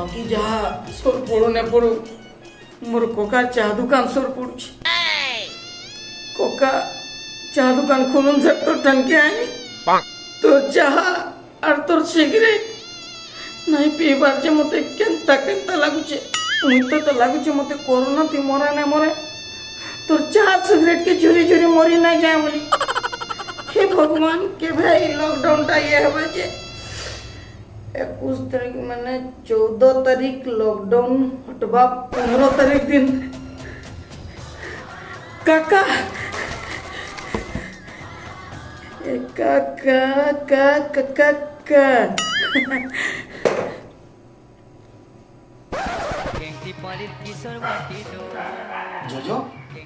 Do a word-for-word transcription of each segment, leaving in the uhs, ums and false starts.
बाकी जहा सोर पड़ू न पड़ू मोर कोका चाह दुकान सोर पड़ू कोका चाह दुकान खोलून से तो टंके आनी तो चाह और तोर सिगरेट नहीं पीबार जे मते केंता केंता लागुचे मुई तो तो लागुचे मते कोरोना थी मरा ना मरे तोर चाह सिगरेट के चोरी चोरी मरी ना जाए बोली हे भगवान के भाई लॉकडाउन टा ये है बजे इक्कीस तारीख मैंने चौदह तारीख लॉकडाउन हटवा पंद्रह तारीख दिन काका काका काका काका जोजो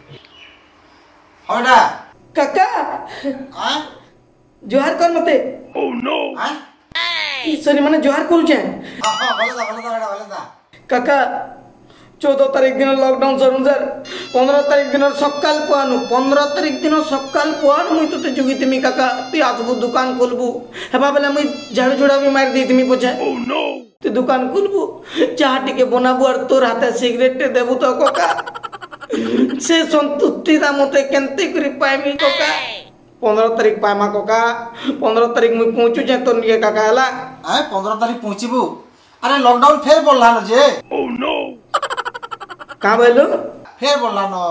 होड़ा काका हां जोहार कर मते ओह नो हां ईश्वरी माने जोहार करू छे हां हां बोले दा बोले दा बेटा बोले दा काका चौदह तारीख दिन लॉकडाउन सरुन सर पंद्रह तारीख दिन सकाल पुआनु पंद्रह तारीख दिन सकाल पुआनु मुई तते जुगितिमी काका तू आसबु दुकान खोलबु हेबा बेला मुई झाड़ू झुड़ा भी मार देतिमी पछे ओह नो तू दुकान खोलबु चाह टिके बनाबु और तोर हाथे सिगरेट देबु तो काका से संतुष्टि दा मते केनते करी पाइमी काका पंद्रह तारीख पाइमा काका पंद्रह तारीख मुई पहुंचू जे तो निके काका हला हां पंद्रह तारीख पहुंचबु अरे लॉकडाउन फेर बोलला न जे ओह नो का बोलो फेर बोलला न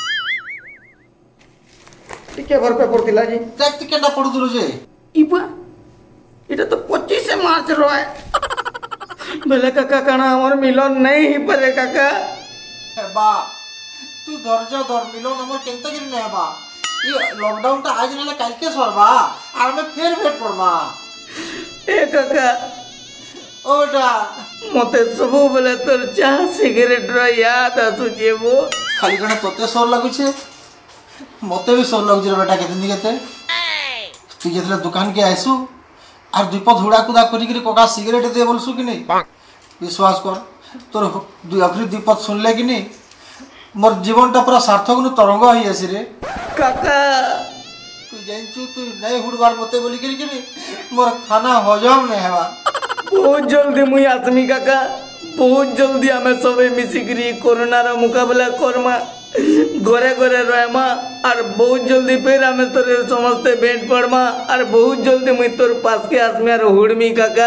टिके घर पे पड़तिला जी देख ती केना पड़ु दुरु जे इबा इटा तो पच्चीस मार्च रो है बेले काका काना हमर मिलन नहीं ही परे काका बा तू धैर्य धर मिलन हमर केनता गिरी नै बा ये लॉकडाउन ता आज नले काल के सरबा आर में फेर भेट पड़मा ए काका ओडा मते सब बेले तोर चाह सिगरेट रो याद आसु जेबो खाली कने तोते सोर लागु छे मते भी सोर लागु जे बेटा केते नी केते तू जेतले दुकान के आइसु आर दीप धुड़ा कुदा करी करी कोका सिगरेट दे बोलसु कि नहीं विश्वास कर तोर दुई आखरी दीप सुनले कि नहीं मोर जीवन टा पूरा सार्थक नु तरंग होई आसी रे काका तू जानचू तू नहीं हुड़बार मते बोली करी कि नहीं मोर खाना हजम नहीं हेबा बहुत जल्दी मुई आसमी काका बहुत जल्दी हमें सबे मिसिकरी कोरोना रा मुकाबला करमा घरे घरे रहमा और बहुत जल्दी फिर हमें तोरे समझते भेंट पड़मा और बहुत जल्दी मुई तोर पास के आसमी और हुड़मी काका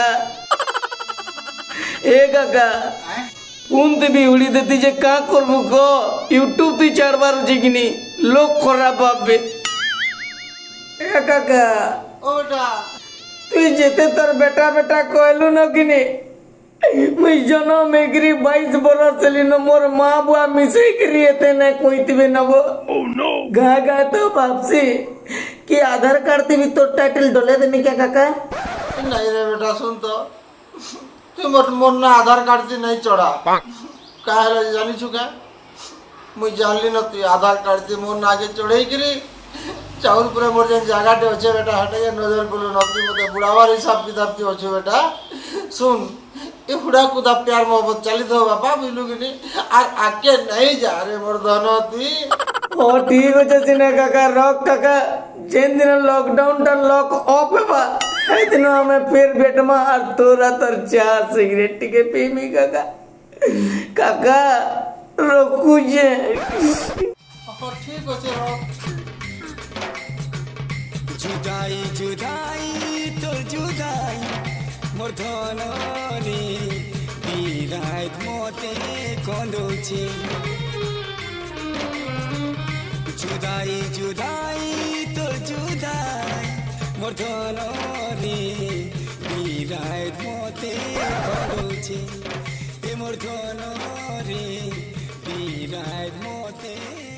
ए काका पुंत भी उड़ी देती जे का करबु को यूट्यूब ती चढ़बार छी कि नी लोग खराब भाबे ए काका ओडा तू जेते तोर बेटा बेटा कहलु न कि नी मुई जन्म मेगरी बाईस बरस चली न मोर माँ बुआ मिसे करी एते न कोइतबे नबो ओह नो गा गा तो बापसी कि आधार कार्ड ती भी तो टाइटल डले देमी क्या काका नहीं रे बेटा सुन तो तू मोर मोर ना आधार कार्ड ती नहीं चढ़ा काहे रे जानी छु का मुई जानली न तू आधार कार्ड ती मोर ना आगे चढ़ाई करी चाउल पूरे मोर जन जगह टे होचे बेटा हटे नजर कोलो नती मते बुढ़ावार हिसाब किताब ती होचे बेटा सुन ये हुड़ा कुदा प्यार मोहब्बत चली तो बाबा बिलु कि नहीं आर आके नहीं जा रे मोर धनती ओ ठीक हो जसिना काका रॉक काका जेन दिन लॉकडाउन टा लॉक ऑफ बा ए दिन हमें फिर बेटमा और तोरा तर चाह सिगरेट के पीमी काका काका रोकू जे ओ ठीक हो जे रो जुदाई जुदाई तो जुदाई मोर धननी बिराट मते कंदोची जुदाई जुदाई तो जुदाई मोर धननी बिराट मते कंदोची ए मोर धननी बिराट मते